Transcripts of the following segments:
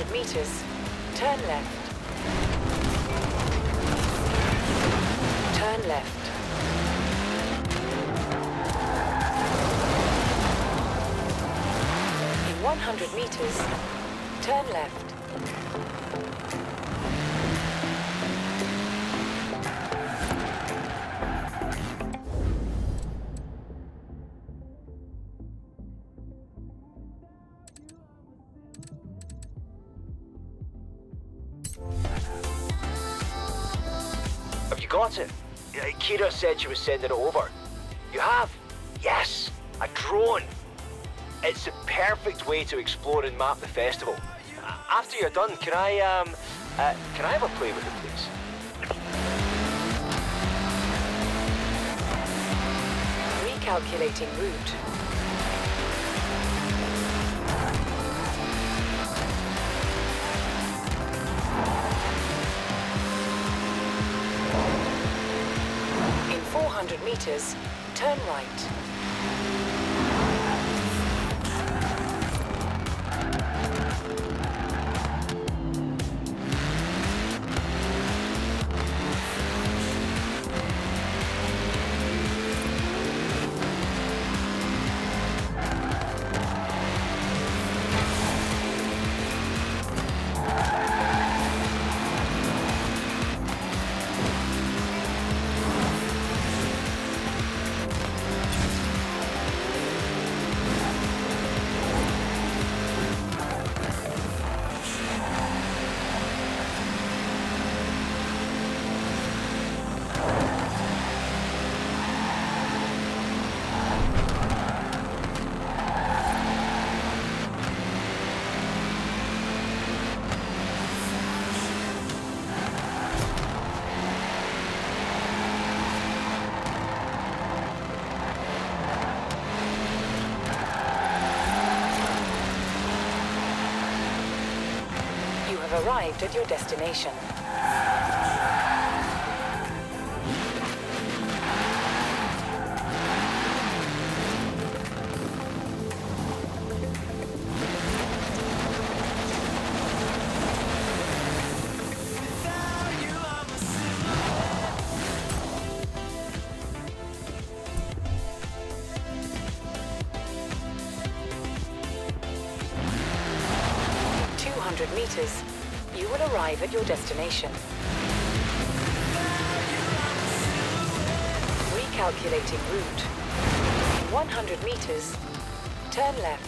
100 meters, turn left. Turn left. In 100 meters, turn left. Have you got it? Kira said she was sending it over. You have? Yes! A drone! It's the perfect way to explore and map the festival. After you're done, can I have a play with it, please? Recalculating route. In 400 meters, turn right. Arrived at your destination. Meters, you will arrive at your destination. Recalculating route. In 100 meters, turn left.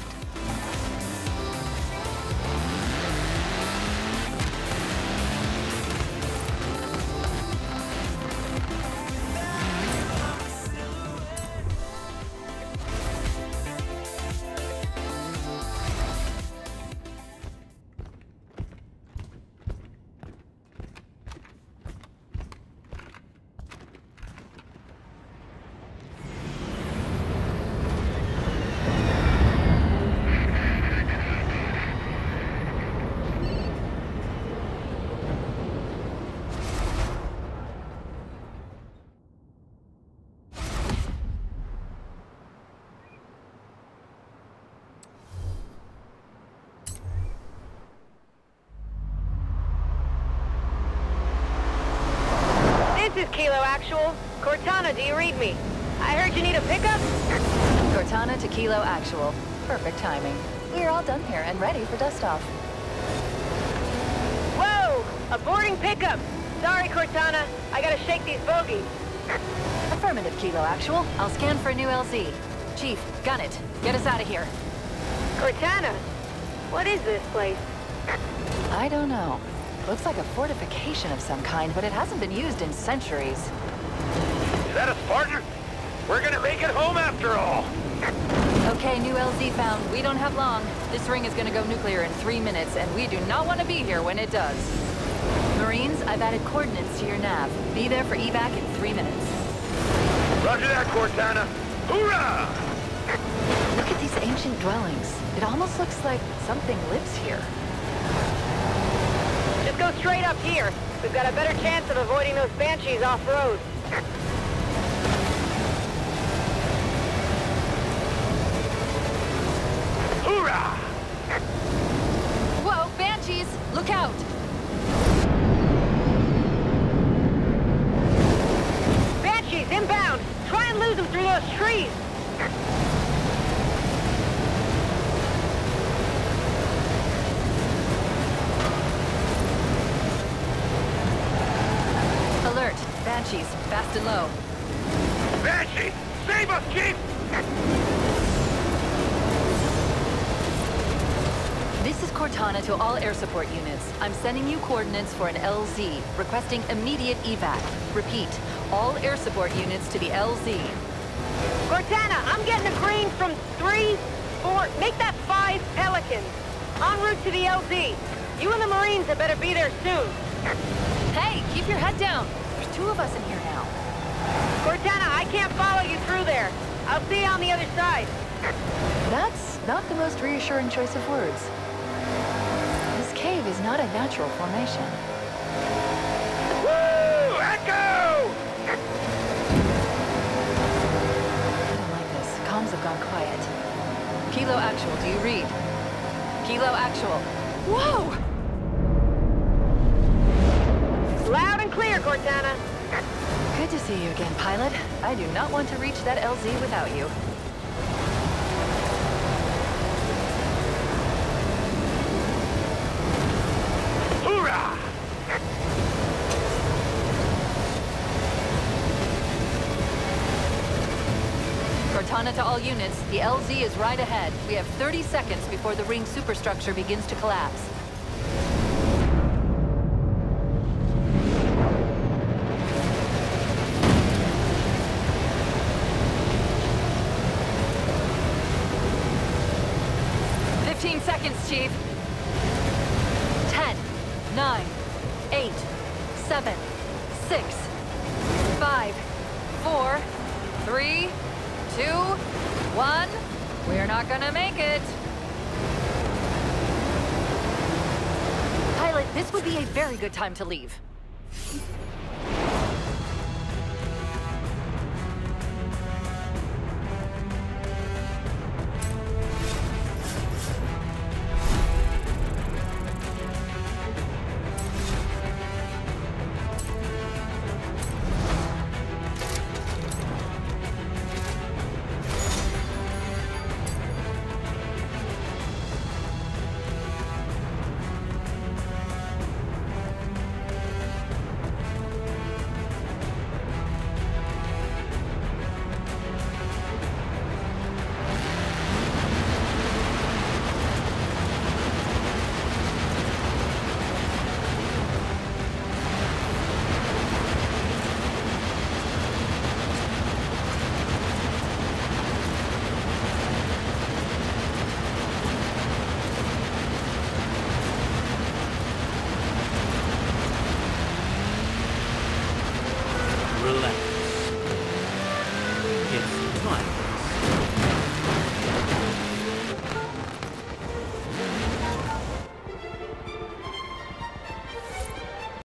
This is Kilo Actual. Cortana, do you read me? I heard you need a pickup? Cortana to Kilo Actual. Perfect timing. We're all done here and ready for dust-off. Whoa! A boarding pickup! Sorry, Cortana. I gotta shake these bogies. Affirmative, Kilo Actual. I'll scan for a new LZ. Chief, gun it. Get us out of here. Cortana, what is this place? I don't know. Looks like a fortification of some kind, but it hasn't been used in centuries. Is that a Spartan? We're gonna make it home after all! Okay, new LZ found. We don't have long. This ring is gonna go nuclear in 3 minutes, and we do not want to be here when it does. Marines, I've added coordinates to your nav. Be there for evac in 3 minutes. Roger that, Cortana! Hoorah! Look at these ancient dwellings. It almost looks like something lives here. Just go straight up here. We've got a better chance of avoiding those Banshees off-road. Hoorah! Whoa, Banshees! can't lose him through those trees. Alert. Banshees, fast and low. Banshee! Save us, Chief! This is Cortana to all air support units. I'm sending you coordinates for an LZ, requesting immediate evac. Repeat, all air support units to the LZ. Cortana, I'm getting a green from 3, 4, make that 5 Pelicans. En route to the LZ. You and the Marines had better be there soon. Hey, keep your head down. There's 2 of us in here now. Cortana, I can't follow you through there. I'll see you on the other side. That's not the most reassuring choice of words. This cave is not a natural formation. Woo! Echo! I don't like this. Comms have gone quiet. Kilo Actual, do you read? Kilo Actual. Whoa! Loud and clear, Cortana. Good to see you again, pilot. I do not want to reach that LZ without you. Hoorah! Cortana to all units, the LZ is right ahead. We have 30 seconds before the ring superstructure begins to collapse. Seconds, Chief. 10, 9, 8, 7, 6, 5, 4, 3, 2, 1. We're not gonna make it. Pilot, this would be a very good time to leave.